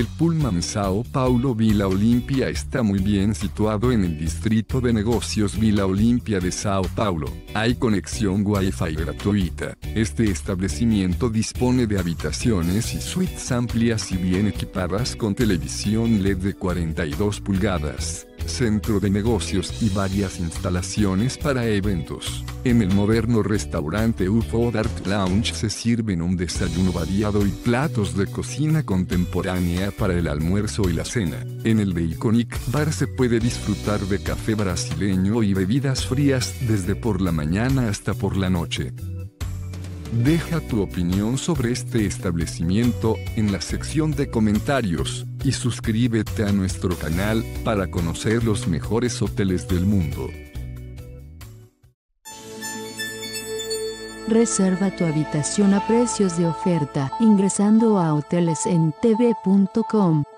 El Pullman Sao Paulo Vila Olímpia está muy bien situado en el distrito de negocios Vila Olímpia de Sao Paulo. Hay conexión Wi-Fi gratuita. Este establecimiento dispone de habitaciones y suites amplias y bien equipadas con televisión LED de 42 pulgadas. Centro de negocios y varias instalaciones para eventos. En el moderno restaurante UFO Dark Lounge se sirven un desayuno variado y platos de cocina contemporánea para el almuerzo y la cena. En el The Iconic Bar se puede disfrutar de café brasileño y bebidas frías desde por la mañana hasta por la noche. Deja tu opinión sobre este establecimiento en la sección de comentarios y suscríbete a nuestro canal para conocer los mejores hoteles del mundo. Reserva tu habitación a precios de oferta ingresando a hotelesentv.com.